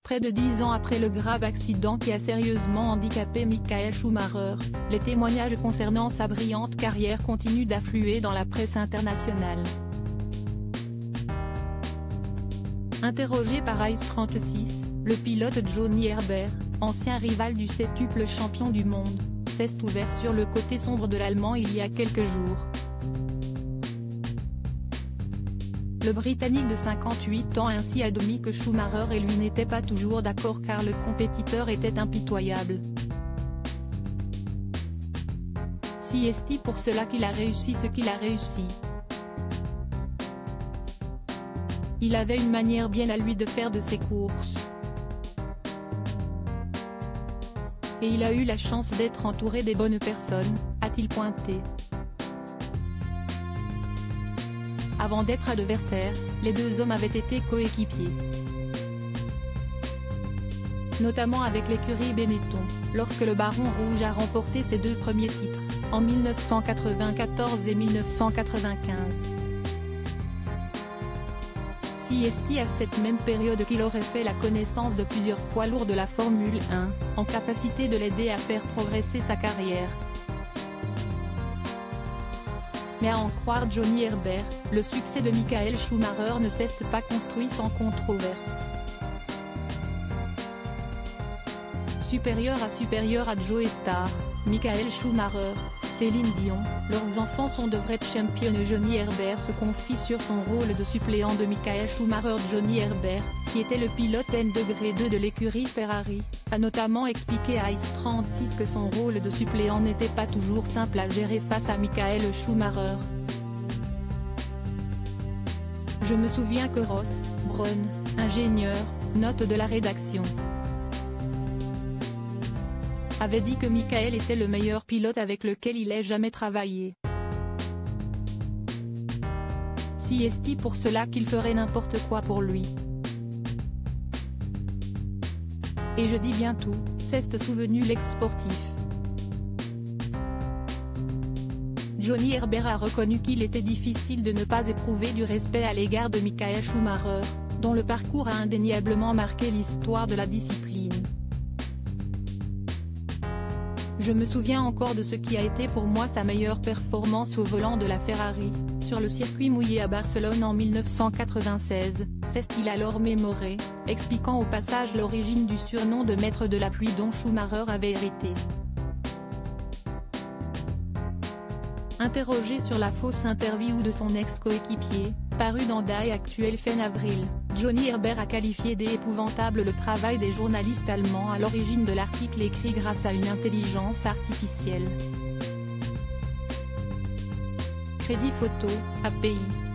Près de 10 ans après le grave accident qui a sérieusement handicapé Michael Schumacher, les témoignages concernant sa brillante carrière continuent d'affluer dans la presse internationale. Interrogé par Ice 36, le pilote Johnny Herbert, ancien rival du septuple champion du monde, s'est ouvert sur le côté sombre de l'Allemand il y a quelques jours. Le Britannique de 58 ans a ainsi admis que Schumacher et lui n'étaient pas toujours d'accord car le compétiteur était impitoyable. Si est-il pour cela qu'il a réussi ce qu'il a réussi. Il avait une manière bien à lui de faire de ses courses. Et il a eu la chance d'être entouré des bonnes personnes, a-t-il pointé. Avant d'être adversaires, les deux hommes avaient été coéquipiers. Notamment avec l'écurie Benetton, lorsque le Baron Rouge a remporté ses deux premiers titres, en 1994 et 1995. Si est à cette même période qu'il aurait fait la connaissance de plusieurs poids lourds de la Formule 1, en capacité de l'aider à faire progresser sa carrière. Mais à en croire Johnny Herbert, le succès de Michael Schumacher ne s'est pas construit sans controverse. Supérieur à Joe Star, Michael Schumacher, Céline Dion, leurs enfants sont de vrais champions. Johnny Herbert se confie sur son rôle de suppléant de Michael Schumacher. Johnny Herbert, qui était le pilote N-2 de l'écurie Ferrari, a notamment expliqué à Ice 36 que son rôle de suppléant n'était pas toujours simple à gérer face à Michael Schumacher. Je me souviens que Ross Braun, ingénieur, note de la rédaction, avait dit que Michael était le meilleur pilote avec lequel il ait jamais travaillé. Si est-il pour cela qu'il ferait n'importe quoi pour lui. Et je dis bien tout, s'est souvenu l'ex-sportif. Johnny Herbert a reconnu qu'il était difficile de ne pas éprouver du respect à l'égard de Michael Schumacher, dont le parcours a indéniablement marqué l'histoire de la discipline. Je me souviens encore de ce qui a été pour moi sa meilleure performance au volant de la Ferrari, sur le circuit mouillé à Barcelone en 1996, s'est-il alors mémoré, expliquant au passage l'origine du surnom de maître de la pluie dont Schumacher avait hérité. Interrogé sur la fausse interview de son ex-coéquipier, paru dans Die Aktuell fin avril, Johnny Herbert a qualifié d'épouvantable le travail des journalistes allemands à l'origine de l'article écrit grâce à une intelligence artificielle. Crédit photo, API.